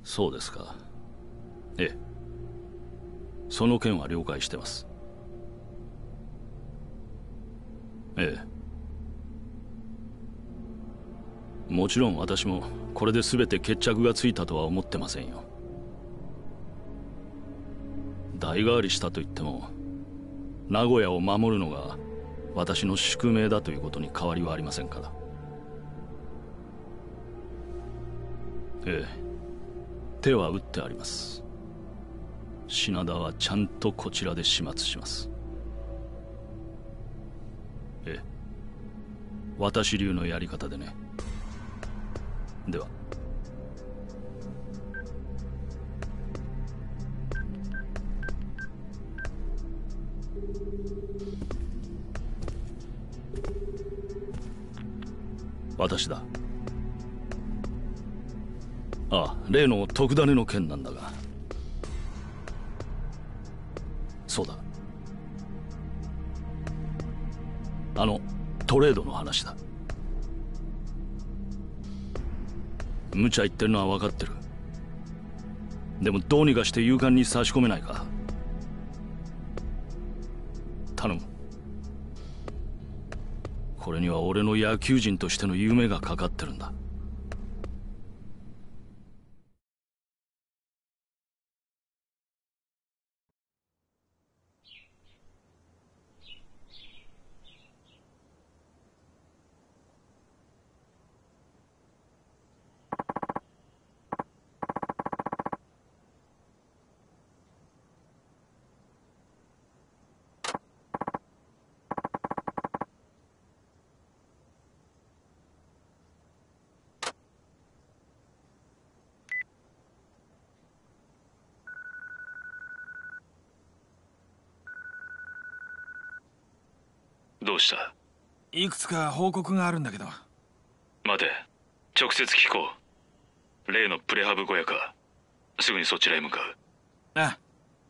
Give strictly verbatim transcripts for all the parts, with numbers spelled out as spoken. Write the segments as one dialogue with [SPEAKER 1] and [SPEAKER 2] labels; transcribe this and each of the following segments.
[SPEAKER 1] そうですか。ええ、その件は了解してます。ええ、もちろん私もこれで全て決着がついたとは思ってませんよ。代替わりしたといっても名古屋を守るのが私の宿命だということに変わりはありませんから。ええ、手は打ってあります。品田はちゃんとこちらで始末します。ええ、私流のやり方でね。では。私だ。ああ、例の特ダネの件なんだが。そうだ、あのトレードの話だ。無茶言ってるのは分かってる。でもどうにかして勇敢に差し込めないか。頼む。これには俺の野球人としての夢がかかってるんだ。
[SPEAKER 2] どうした？
[SPEAKER 3] いくつか報告があるんだけど。
[SPEAKER 2] 待て、直接聞こう。例のプレハブ小屋か。すぐにそちらへ向かう。
[SPEAKER 3] ああ。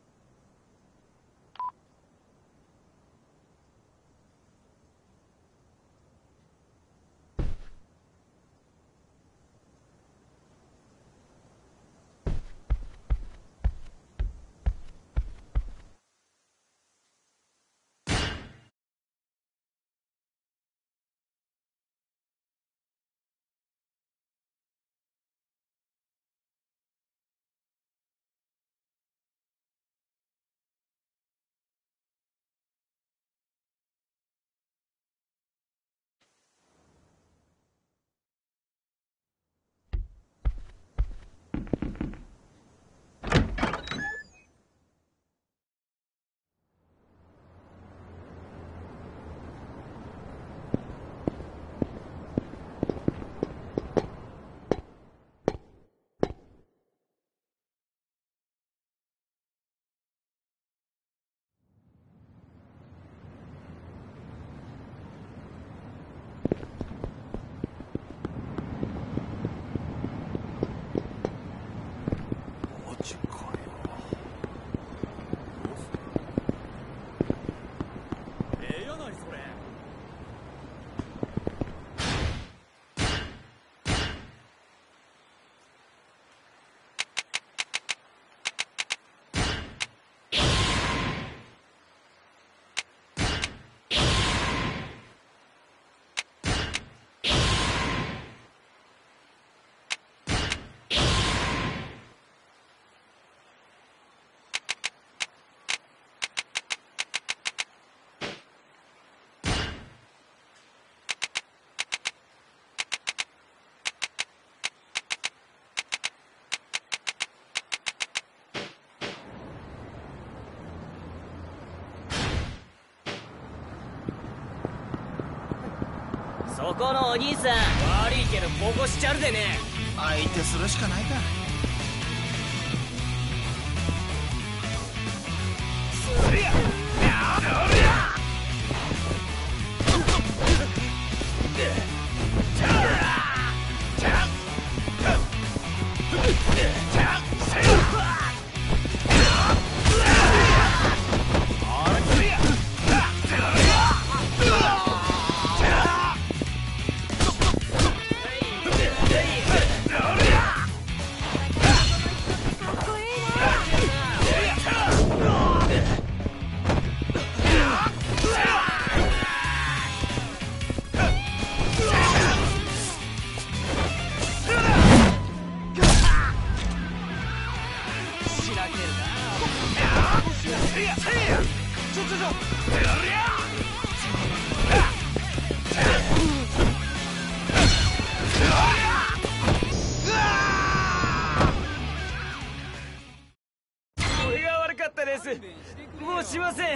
[SPEAKER 4] そこのお兄さん、悪いけどボコしちゃるでね。
[SPEAKER 3] 相手するしかないか。
[SPEAKER 4] すりゃ俺が悪かったです。もうしません。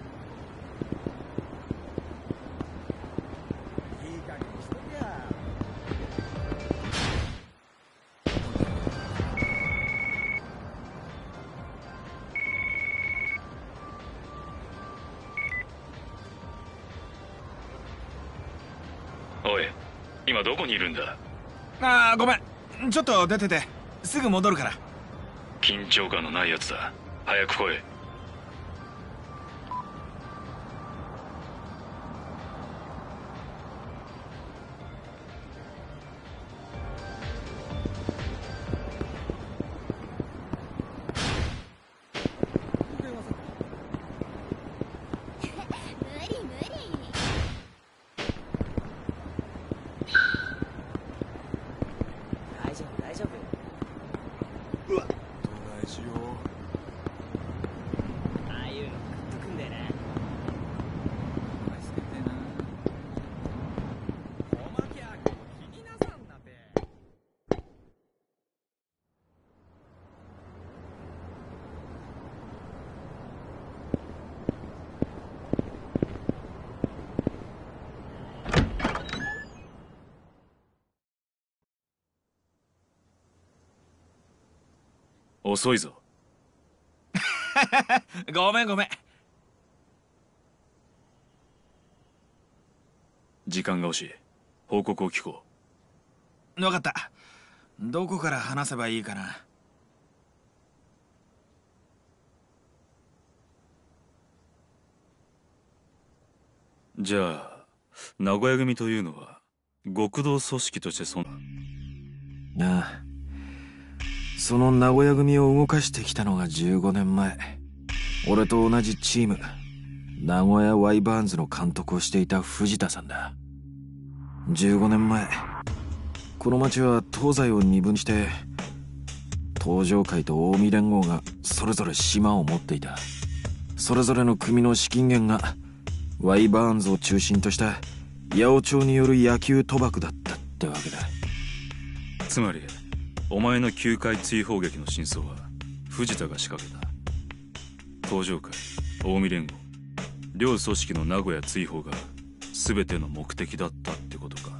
[SPEAKER 2] おい、今どこにいるんだ？
[SPEAKER 3] ああ、ごめん。ちょっと出ててすぐ戻るから。
[SPEAKER 2] 緊張感のないやつだ。早く来い。
[SPEAKER 4] 大丈夫大丈夫。ああいうのグッとくんだよな。
[SPEAKER 2] 遅いぞ。
[SPEAKER 3] ごめんごめん。
[SPEAKER 2] 時間が欲しい。報告を聞こ
[SPEAKER 3] 分かった。どこから話せばいいかな。
[SPEAKER 2] う。じゃあ名古屋組というのは極道組織としてそんな。
[SPEAKER 5] ああ、その名古屋組を動かしてきたのがじゅうごねんまえ。俺と同じチーム、名古屋ワイバーンズの監督をしていた藤田さんだ。じゅうごねんまえ、この町は東西を二分して、東上会と近江連合がそれぞれ島を持っていた。それぞれの組の資金源がワイバーンズを中心とした八百長による野球賭博だったってわけだ。
[SPEAKER 2] つまりお前の球界追放劇の真相は藤田が仕掛けた。東上会、近江連合、両組織の名古屋追放が全ての目的だったってことか。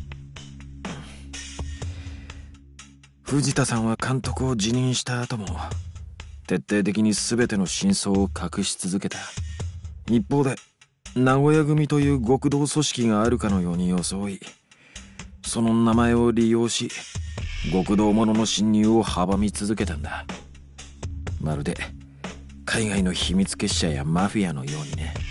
[SPEAKER 5] 藤田さんは監督を辞任した後も徹底的に全ての真相を隠し続けた。一方で名古屋組という極道組織があるかのように装い、その名前を利用し極道者の侵入を阻み続けたんだ。まるで海外の秘密結社やマフィアのようにね。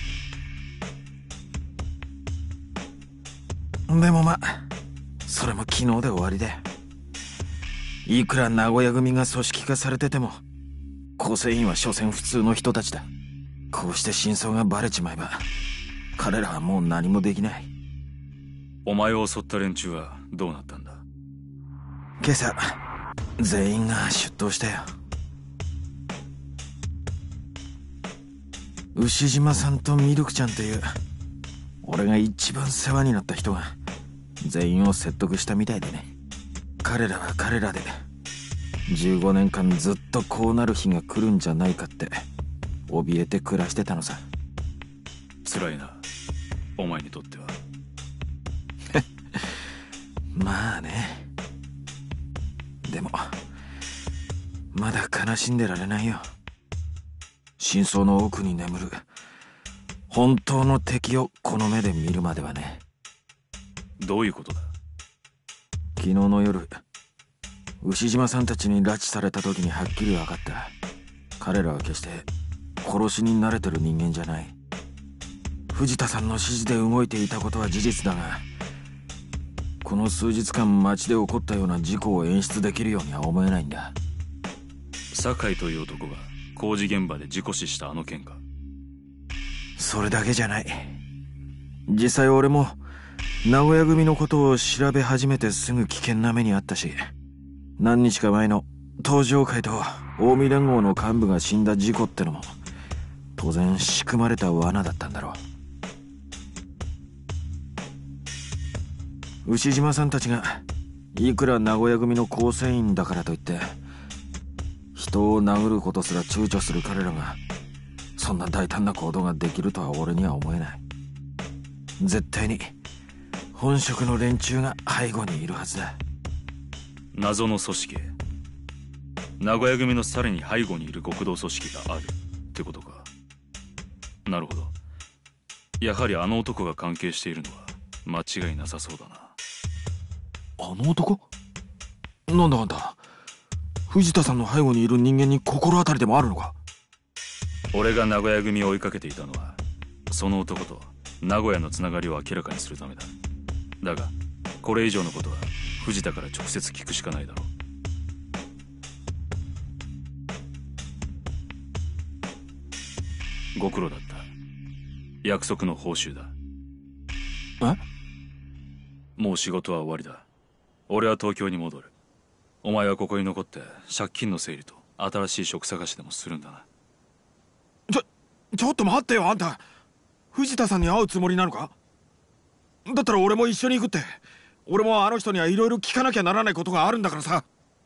[SPEAKER 5] でもまあそれも昨日で終わりだ。いくら名古屋組が組織化されてても構成員は所詮普通の人たちだ。こうして真相がバレちまえば彼らはもう何もできない。
[SPEAKER 2] お前を襲った連中はどうなったんだ？
[SPEAKER 5] 今朝全員が出頭したよ。牛島さんとミルクちゃんという俺が一番世話になった人が全員を説得したみたいでね。彼らは彼らでじゅうごねんかんずっとこうなる日が来るんじゃないかって怯えて暮らしてたのさ。
[SPEAKER 2] 辛いな、お前にとっては。
[SPEAKER 5] まあね。でもまだ悲しんでられないよ。真相の奥に眠る本当の敵をこの目で見るまではね。
[SPEAKER 2] どういうことだ？
[SPEAKER 5] 昨日の夜牛島さんたちに拉致された時にはっきり分かった。彼らは決して殺しに慣れてる人間じゃない。藤田さんの指示で動いていたことは事実だが、この数日間街で起こったような事故を演出できるようには思えないんだ。
[SPEAKER 2] 酒井という男が工事現場で事故死したあの件か？
[SPEAKER 5] それだけじゃない。実際俺も名古屋組のことを調べ始めてすぐ危険な目にあったし、何日か前の東上会と近江連合の幹部が死んだ事故ってのも当然仕組まれた罠だったんだろう。牛島さんたちがいくら名古屋組の構成員だからといって人を殴ることすら躊躇する彼らがそんな大胆な行動ができるとは俺には思えない。絶対に本職の連中が背後にいるはずだ。
[SPEAKER 2] 謎の組織、名古屋組のさらに背後にいる極道組織があるってことか。なるほど。やはりあの男が関係しているのは間違いなさそうだな。
[SPEAKER 5] あの男？なんだあんた、藤田さんの背後にいる人間に心当たりでもあるのか？
[SPEAKER 2] 俺が名古屋組を追いかけていたのはその男と名古屋のつながりを明らかにするためだ。だがこれ以上のことは藤田から直接聞くしかないだろう。ご苦労だった。約束の報酬だ。
[SPEAKER 5] え？
[SPEAKER 2] もう仕事は終わりだ。俺は東京に戻る。お前はここに残って借金の整理と新しい職探しでもするんだな。
[SPEAKER 3] ちょ、ちょっと待ってよ、あんた。藤田さんに会うつもりなのか？だったら俺も一緒に行くって。俺もあの人にはいろいろ聞かなきゃならないことがあるんだからさ。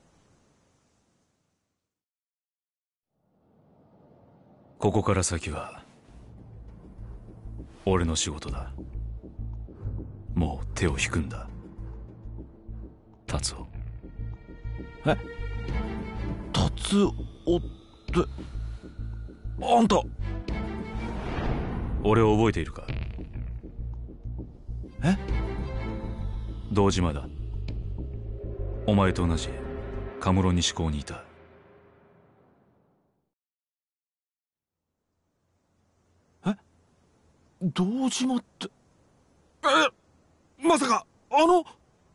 [SPEAKER 2] ここから先は俺の仕事だ。もう手を引くんだ、達夫。
[SPEAKER 5] え？達夫ってあんた。
[SPEAKER 2] 俺を覚えているか？
[SPEAKER 5] え？
[SPEAKER 2] 堂島だ。お前と同じカムロ西高にいた。
[SPEAKER 5] え？堂島って。
[SPEAKER 3] え？まさかあの。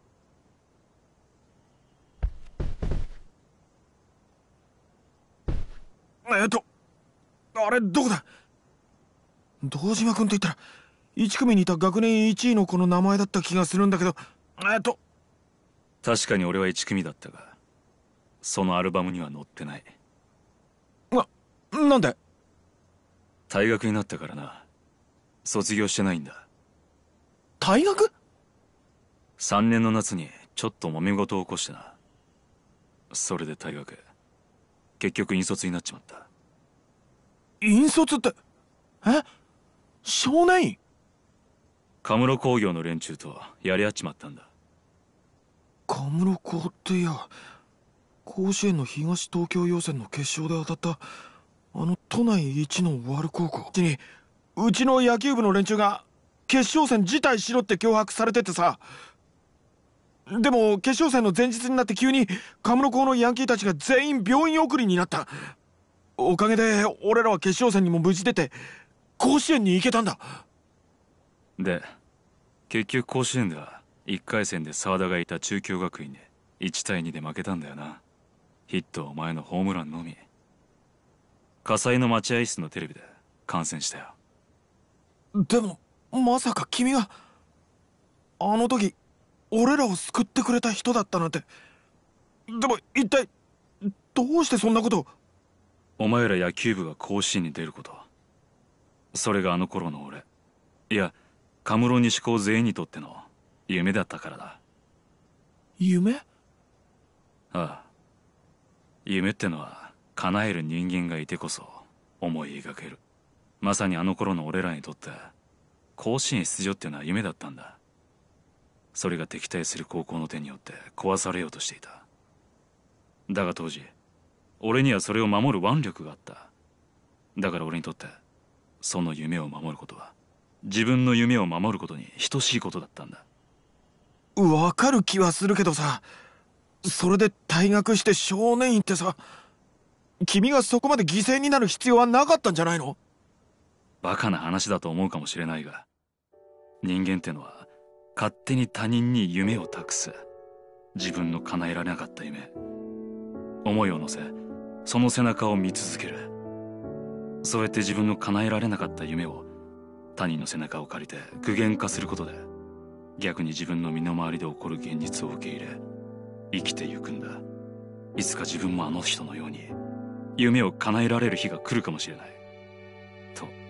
[SPEAKER 3] えっとあれどこだ？堂島君と言ったらいち組にいた学年いちいの子の名前だった気がするんだけど。えっと
[SPEAKER 2] 確かに俺はいち組だったがそのアルバムには載ってない。
[SPEAKER 3] な、なんで？
[SPEAKER 2] 退学になったからな。卒業してないんだ。
[SPEAKER 3] 退学？
[SPEAKER 2] さんねんの夏にちょっと揉め事を起こしてな。それで退学。結局引率になっちまった。
[SPEAKER 3] 引率ってえ？少年院？
[SPEAKER 2] カムロ工業の連中とやり合っちまったんだ。
[SPEAKER 3] カムロ高っていや、甲子園の東東京予選の決勝で当たったあの都内一のワル高校にうちの野球部の連中が決勝戦辞退しろって脅迫されててさ。でも決勝戦の前日になって急にカムロ高のヤンキーたちが全員病院送りになった。おかげで俺らは決勝戦にも無事出て甲子園に行けたんだ。
[SPEAKER 2] で結局甲子園ではいっかい戦で沢田がいた中京学院でいちたいにで負けたんだよな。ヒットはお前のホームランのみ。火災の待合室のテレビで観戦したよ。
[SPEAKER 3] でもまさか君があの時俺らを救ってくれた人だったなんて。でも一体どうしてそんなことを。
[SPEAKER 2] お前ら野球部が甲子園に出ること、それがあの頃の俺、いやカムロ西高全員にとっての夢だったからだ。
[SPEAKER 3] 夢？
[SPEAKER 2] ああ、夢ってのは叶える人間がいてこそ思い描ける。まさにあの頃の俺らにとって甲子園出場っていうのは夢だったんだ。それが敵対する高校の手によって壊されようとしていた。だが当時俺にはそれを守る腕力があった。だから俺にとってその夢を守ることは自分の夢を守ることに等しいことだったんだ。
[SPEAKER 3] わかる気はするけどさ、それで退学して少年院ってさ、君がそこまで犠牲になる必要はなかったんじゃないの？
[SPEAKER 2] バカな話だと思うかもしれないが、人間ってのは勝手に他人に夢を託す。自分の叶えられなかった夢、思いを乗せその背中を見続ける。そうやって自分の叶えられなかった夢を他人の背中を借りて具現化することで、逆に自分の身の回りで起こる現実を受け入れ生きてゆくんだ。いつか自分もあの人のように夢を叶えられる日が来るかもしれない。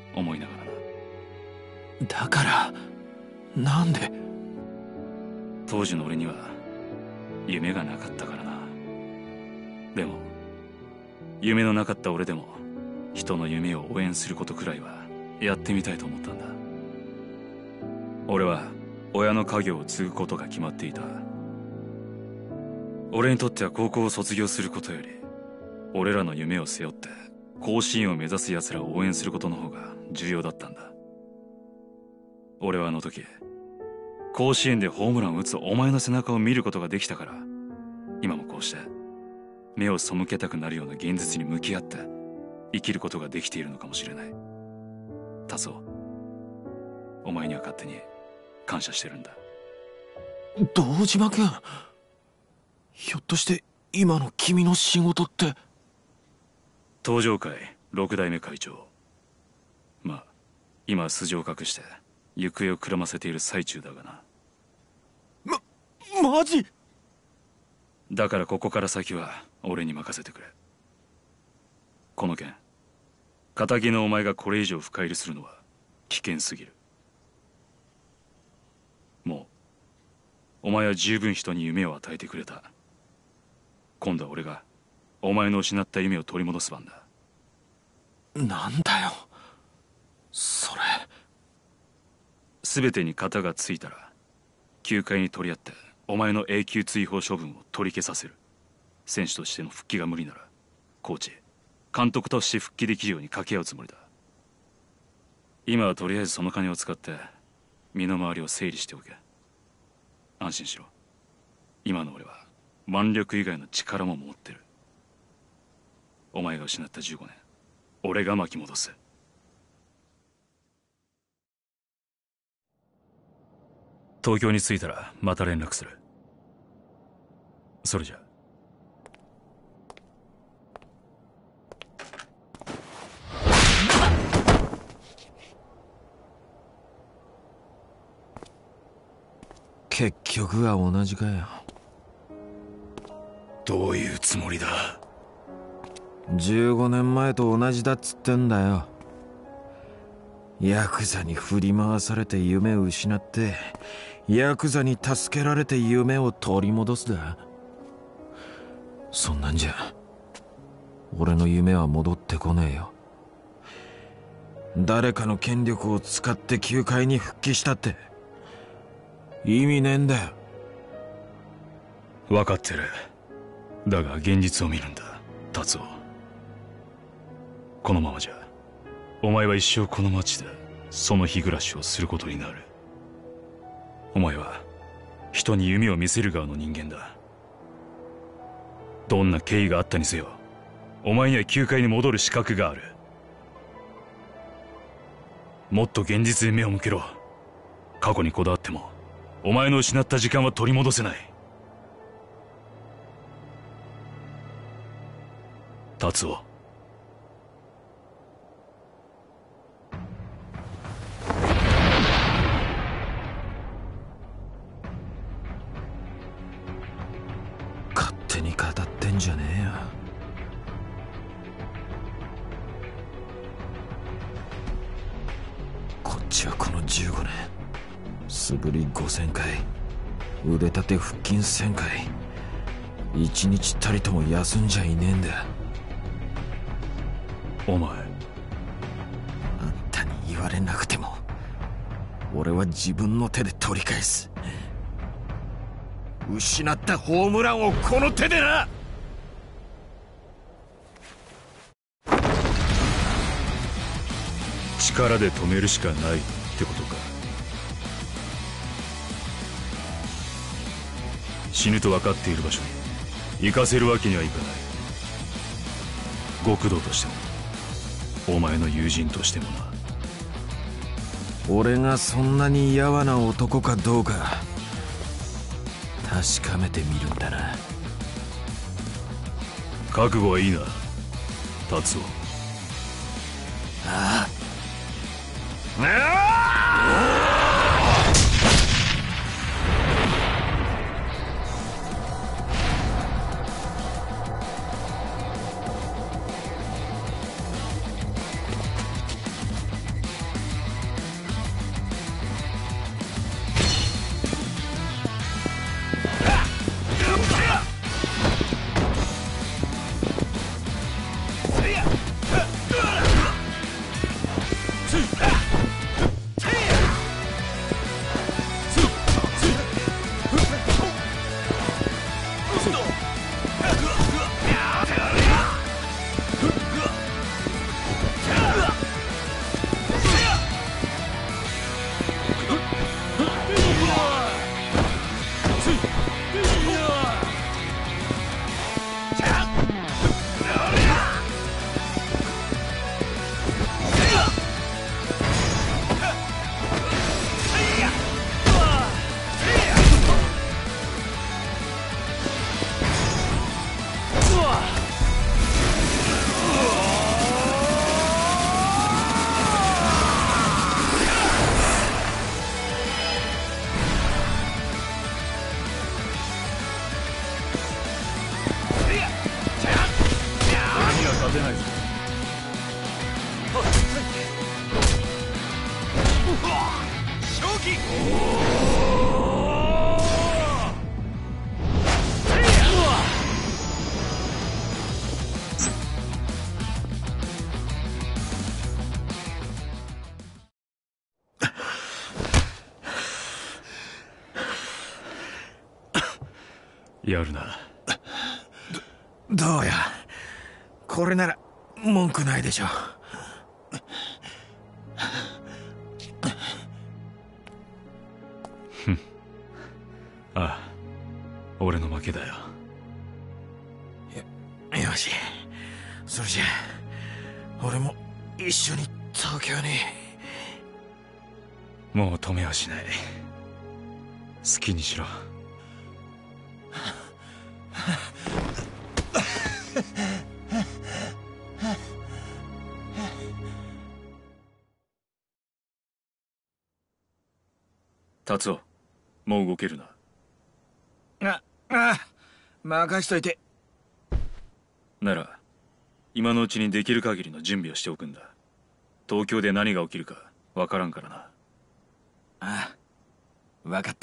[SPEAKER 2] 思いながらな。
[SPEAKER 3] だからなんで。
[SPEAKER 2] 当時の俺には夢がなかったからな。でも夢のなかった俺でも人の夢を応援することくらいはやってみたいと思ったんだ。俺は親の家業を継ぐことが決まっていた。俺にとっては高校を卒業することより俺らの夢を背負って甲子園を目指す奴らを応援することの方が重要だったんだ。俺はあの時甲子園でホームランを打つお前の背中を見ることができたから、今もこうして目を背けたくなるような現実に向き合って生きることができているのかもしれない。達夫、お前には勝手に感謝してるんだ。
[SPEAKER 3] 堂島君、ひょっとして今の君の仕事って。
[SPEAKER 2] 東上会六代目会長。まあ今は素性を隠して行方をくらませている最中だがな。
[SPEAKER 3] ま、マジ？
[SPEAKER 2] だからここから先は俺に任せてくれ。この件、仇のお前がこれ以上深入りするのは危険すぎる。もうお前は十分人に夢を与えてくれた。今度は俺がお前の失った夢を取り戻す番だ。
[SPEAKER 3] なんだよそれ。
[SPEAKER 2] 全てに型がついたら球界に取り合ってお前の永久追放処分を取り消させる。選手としての復帰が無理ならコーチ、監督として復帰できるように掛け合うつもりだ。今はとりあえずその金を使って身の回りを整理しておけ。安心しろ。今の俺は腕力以外の力も持ってる。お前が失ったじゅうごねん、俺が巻き戻す。東京に着いたらまた連絡する。それじゃ。
[SPEAKER 5] 結局は同じかよ。
[SPEAKER 2] どういうつもりだ。
[SPEAKER 5] じゅうごねんまえと同じだっつってんだよ。ヤクザに振り回されて夢を失って、ヤクザに助けられて夢を取り戻すだ。そんなんじゃ俺の夢は戻ってこねえよ。誰かの権力を使って球界に復帰したって意味ねえんだよ。
[SPEAKER 2] 分かってる。だが現実を見るんだ、達夫。このままじゃお前は一生この町でその日暮らしをすることになる。お前は人に夢を見せる側の人間だ。どんな経緯があったにせよ、お前には球界に戻る資格がある。もっと現実に目を向けろ。過去にこだわってもお前の失った時間は取り戻せない。達夫、
[SPEAKER 5] 勝手に語ってんじゃねえよ。こっちはこのじゅうごねん素振りごせんかい、腕立て腹筋せんかい、一日たりとも休んじゃいねえんだ。
[SPEAKER 2] お前、
[SPEAKER 5] あんたに言われなくても俺は自分の手で取り返す。失ったホームランをこの手でな。
[SPEAKER 2] 力で止めるしかないってことか。死ぬと分かっている場所に行かせるわけにはいかない。極道としてもお前の友人としてもな。
[SPEAKER 5] 俺がそんなにやわな男かどうか確かめてみるんだな。
[SPEAKER 2] 覚悟はいいな、達夫。
[SPEAKER 5] ああ。
[SPEAKER 2] やるな。
[SPEAKER 3] どうや、これなら文句ないでしょ。
[SPEAKER 2] ああ、俺の負けだよ。
[SPEAKER 3] よ、よし、それじゃ俺も一緒に東京に。
[SPEAKER 2] もう止めはしない。好きにしろ。達夫、もう動けるな。
[SPEAKER 3] あ、あ、任しといて。
[SPEAKER 2] なら今のうちにできる限りの準備をしておくんだ。東京で何が起きるかわからんからな。
[SPEAKER 3] ああ、分かった。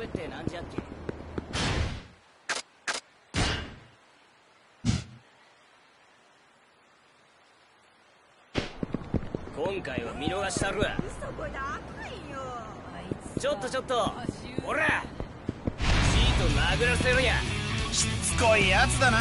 [SPEAKER 4] べってなんじゃっけ。今回は見逃したるわ。ちょっとちょっと、ほらシート殴らせろや。
[SPEAKER 6] しつこいやつだな。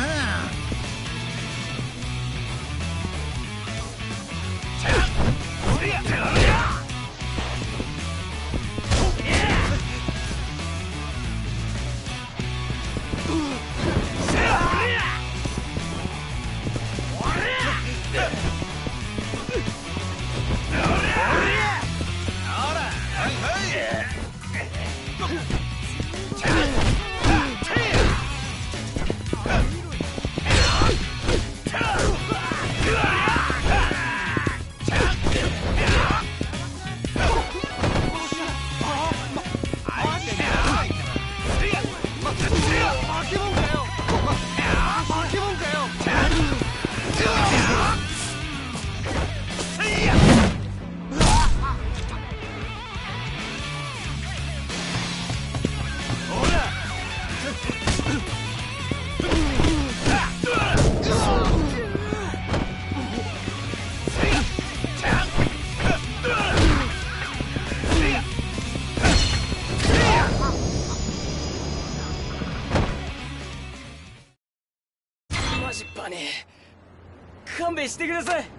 [SPEAKER 4] マジバネ。勘弁してください。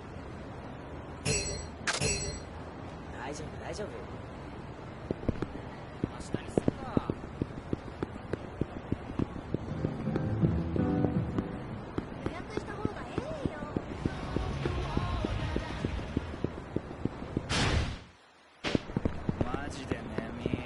[SPEAKER 4] 大丈夫大丈夫。明日にするか。
[SPEAKER 7] 予約した方がええよ。
[SPEAKER 6] マジで眠い。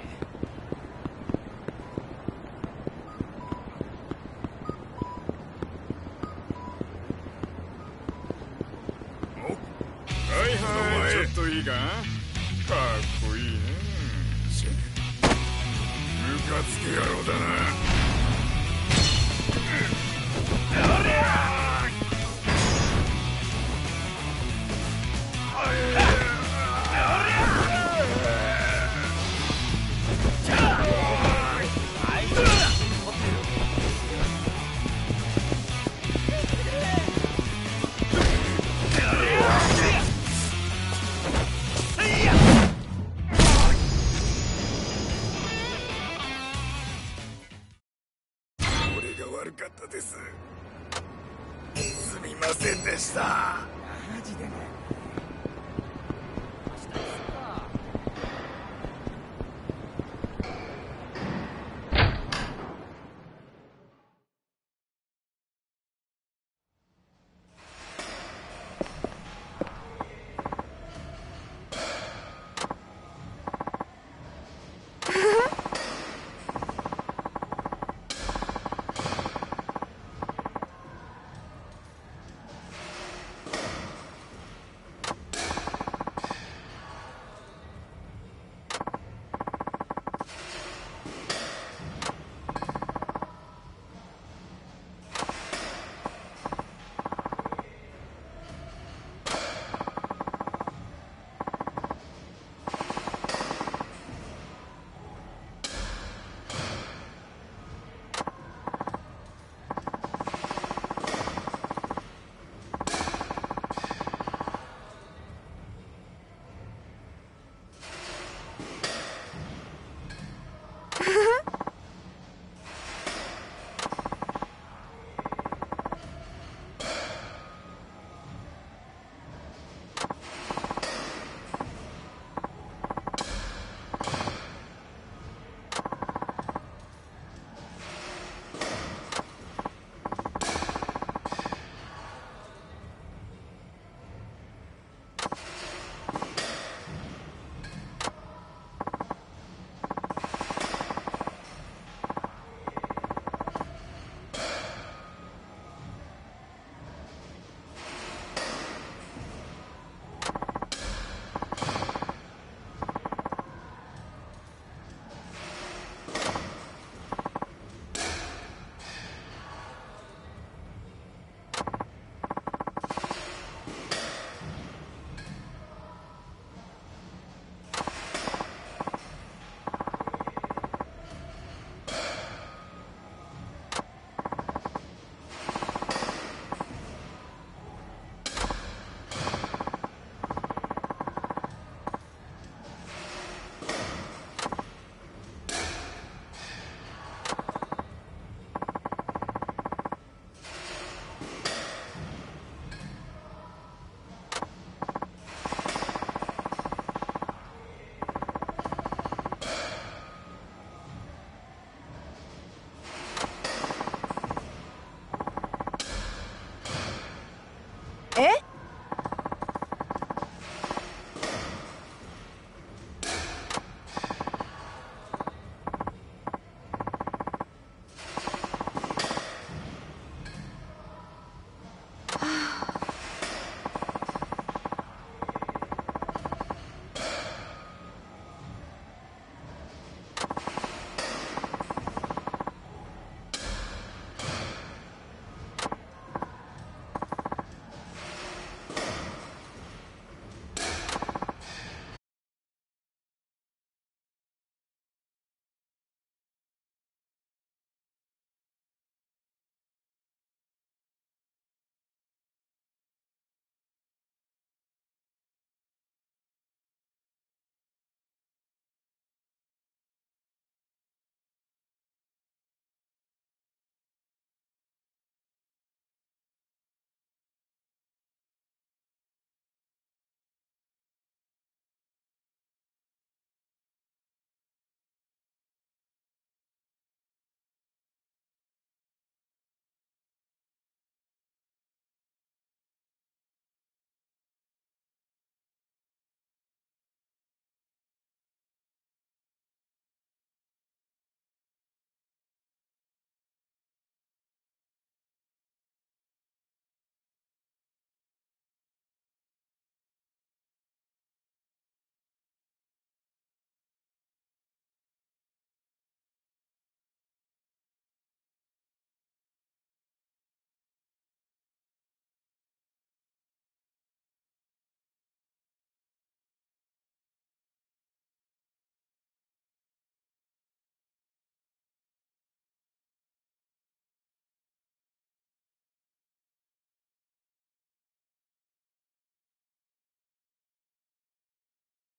[SPEAKER 8] はいはい、ちょっといいか。かっこいいね。ムカつく野郎だな。悪かったです。すみませんでした。
[SPEAKER 6] マジでね。